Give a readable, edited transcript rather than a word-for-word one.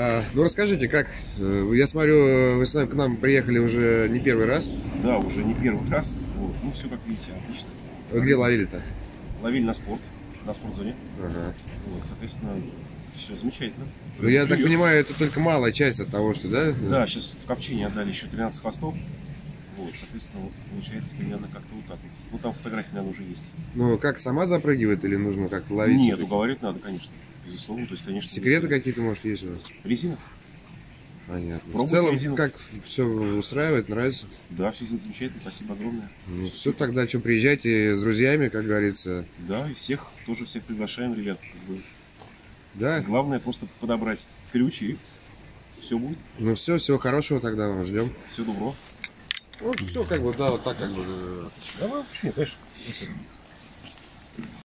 Ну расскажите, как? Я смотрю, вы с нами к нам приехали уже не первый раз. Да, уже не первый раз. Вот. Ну, все, как видите, отлично. Вы где ловили-то? Ловили на спортзоне. Ага. Вот, соответственно, все замечательно. Ну я так понимаю, это только малая часть от того, что, да? Да, сейчас в копчине отдали еще 13 хвостов. Вот, соответственно, вот, получается примерно как-то вот так вот. Ну, там фотографии, наверное, уже есть. Ну, как, сама запрыгивает или нужно как-то ловить? Нет, уговаривать надо, конечно. Безусловно, то есть, конечно. Секреты какие-то, может, есть у вас? Резина? Понятно. В Пробуйте целом, резину. как все устраивает, нравится? Да, все замечательно, спасибо огромное. Ну, все, тогда что, приезжайте с друзьями, как говорится. Да, и всех приглашаем, ребят. Как бы. Да? Главное просто подобрать ключи, и все будет. Ну все, всего хорошего тогда вам ждем. Все добро. Ну все, как бы, да, вот так как бы. Давай, почему нет, конечно.